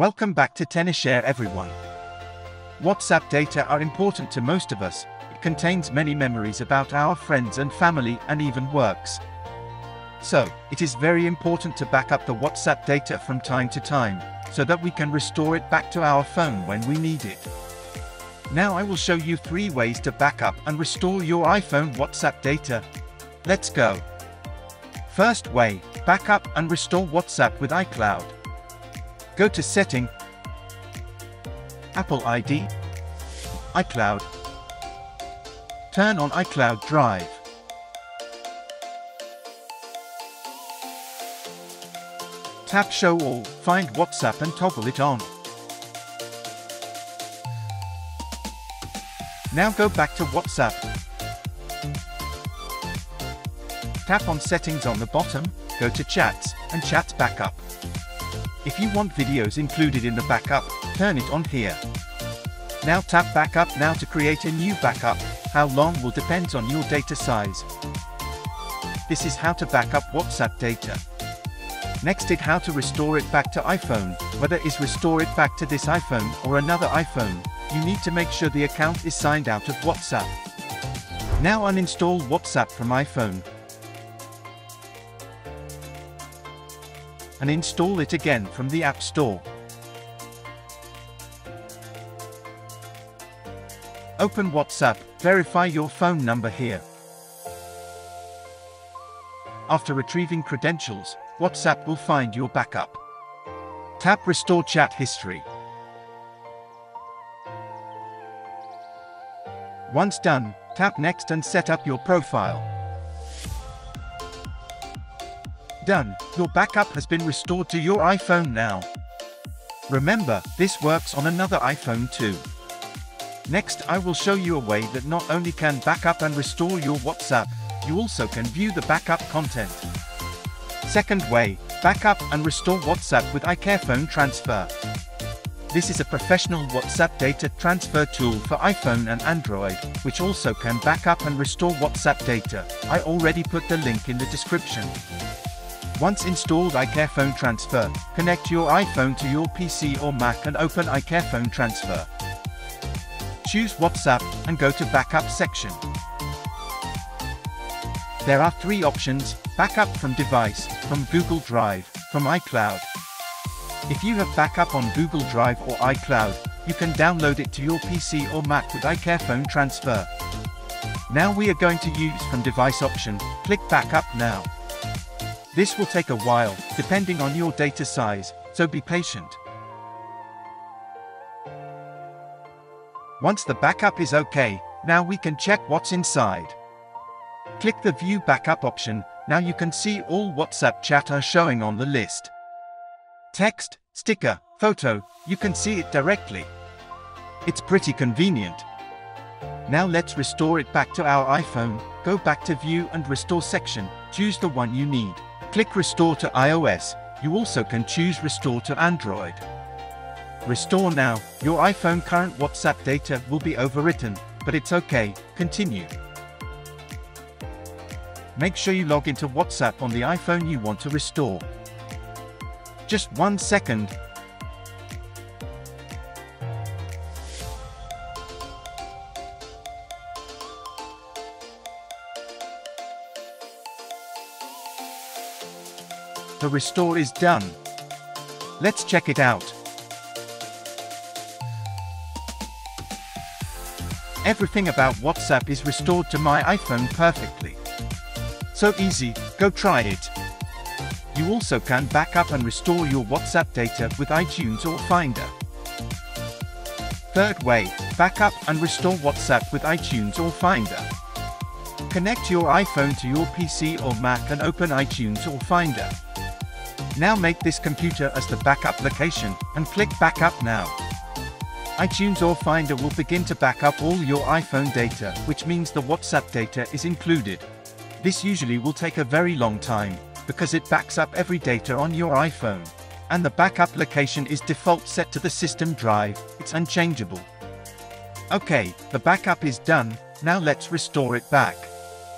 Welcome back to TennisShare everyone. WhatsApp data are important to most of us. It contains many memories about our friends and family and even works. So, it is very important to back up the WhatsApp data from time to time, so that we can restore it back to our phone when we need it. Now I will show you 3 ways to back up and restore your iPhone WhatsApp data. Let's go. First way, back up and restore WhatsApp with iCloud. Go to Setting, Apple ID, iCloud. Turn on iCloud Drive. Tap Show All, find WhatsApp and toggle it on. Now go back to WhatsApp. Tap on Settings on the bottom, go to Chats, and Chat Backup. If you want videos included in the backup, turn it on here. Now tap Backup now to create a new backup. How long will depend on your data size. This is how to back up WhatsApp data. Next is how to restore it back to iPhone. Whether is restore it back to this iPhone or another iPhone, you need to make sure the account is signed out of WhatsApp. Now uninstall WhatsApp from iPhone. And install it again from the App Store. Open WhatsApp, verify your phone number here. After retrieving credentials, WhatsApp will find your backup. Tap Restore Chat History. Once done, tap Next and set up your profile. Done, your backup has been restored to your iPhone now. Remember, this works on another iPhone too. Next, I will show you a way that not only can back up and restore your WhatsApp, you also can view the backup content. Second way, back up and restore WhatsApp with iCareFone Transfer. This is a professional WhatsApp data transfer tool for iPhone and Android, which also can back up and restore WhatsApp data. I already put the link in the description. Once installed iCareFone Transfer, connect your iPhone to your PC or Mac and open iCareFone Transfer. Choose WhatsApp and go to Backup section. There are 3 options: backup from device, from Google Drive, from iCloud. If you have backup on Google Drive or iCloud, you can download it to your PC or Mac with iCareFone Transfer. Now we are going to use from device option. Click Backup now. This will take a while, depending on your data size, so be patient. Once the backup is okay, now we can check what's inside. Click the View Backup option. Now you can see all WhatsApp chat are showing on the list. Text, sticker, photo, you can see it directly. It's pretty convenient. Now let's restore it back to our iPhone. Go back to View and Restore section, choose the one you need. Click Restore to iOS, you also can choose Restore to Android. Restore now, your iPhone current WhatsApp data will be overwritten, but it's okay, continue. Make sure you log into WhatsApp on the iPhone you want to restore. Just 1 second. The restore is done. Let's check it out. Everything about WhatsApp is restored to my iPhone perfectly. So easy, go try it. You also can back up and restore your WhatsApp data with iTunes or Finder. Third way, back up and restore WhatsApp with iTunes or Finder. Connect your iPhone to your PC or Mac and open iTunes or Finder. Now make this computer as the backup location and click Backup now. iTunes or Finder will begin to back up all your iPhone data, which means the WhatsApp data is included. This usually will take a very long time, because it backs up every data on your iPhone. And the backup location is default set to the system drive, it's unchangeable. Okay, the backup is done, now let's restore it back.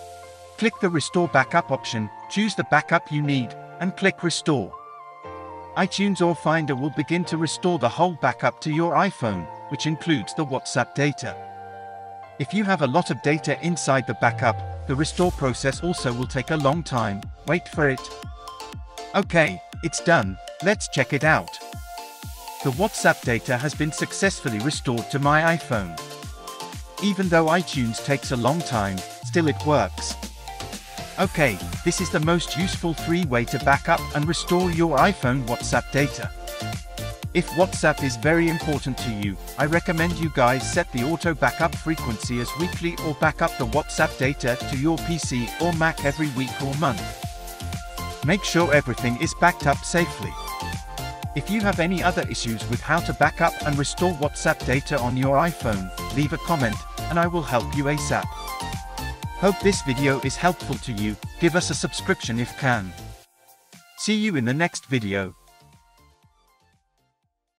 Click the Restore Backup option, choose the backup you need, and click Restore. iTunes or Finder will begin to restore the whole backup to your iPhone, which includes the WhatsApp data. If you have a lot of data inside the backup, the restore process also will take a long time. Wait for it. Okay, it's done. Let's check it out. The WhatsApp data has been successfully restored to my iPhone. Even though iTunes takes a long time, still it works. Okay, this is the most useful free way to backup and restore your iPhone WhatsApp data. If WhatsApp is very important to you, I recommend you guys set the auto backup frequency as weekly or backup the WhatsApp data to your PC or Mac every week or month. Make sure everything is backed up safely. If you have any other issues with how to backup and restore WhatsApp data on your iPhone, leave a comment, and I will help you ASAP. Hope this video is helpful to you. Give us a subscription if can. See you in the next video.